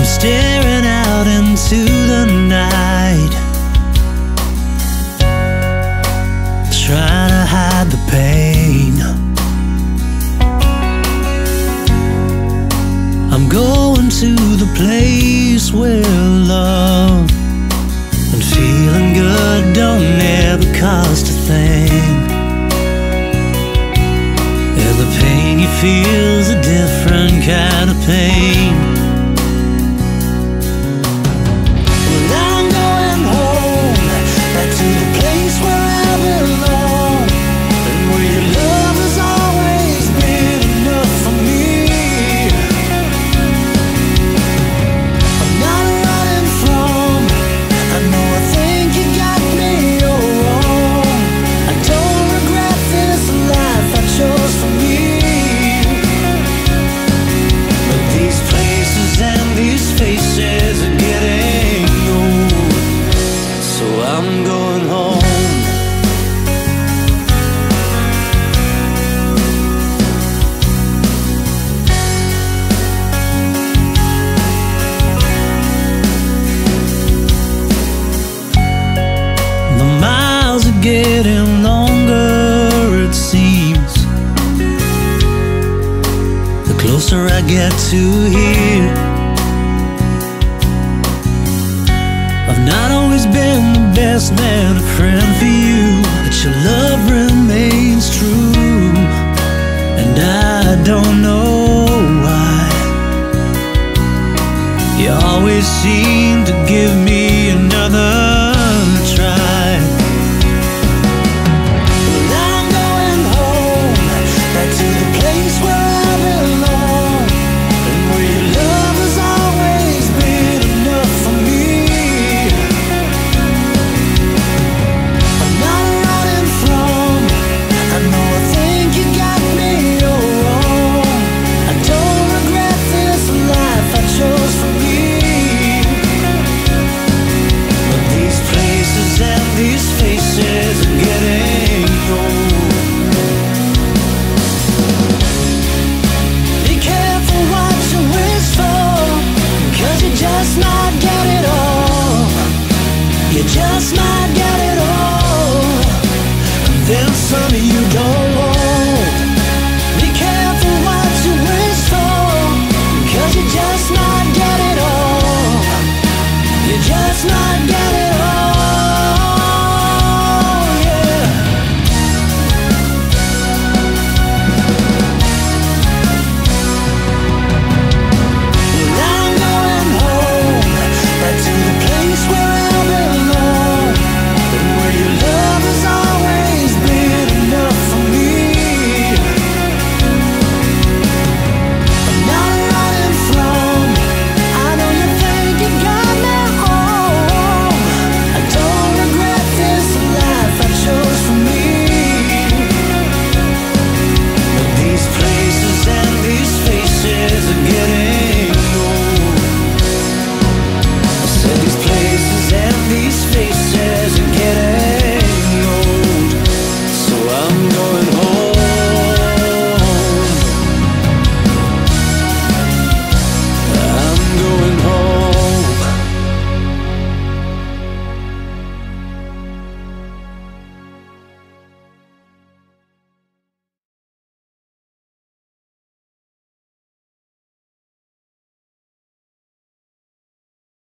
I'm staring out into the night, trying to hide the pain. I'm going to the place where love and feeling good don't ever cost a thing. And the pain you feel's a different kind of pain. Well, I'm going home, back to the place where I belong, and where your love has always been enough for me. I'm not running from, I know I think you got me all wrong. I don't regret this life I chose for me. But these places and these faces are getting old, so I'm going home. The miles are getting longer, it seems, the closer I get to here. I've not always been the best man, a friend for you, but your love remains true, and I don't know why. You always seem to give me another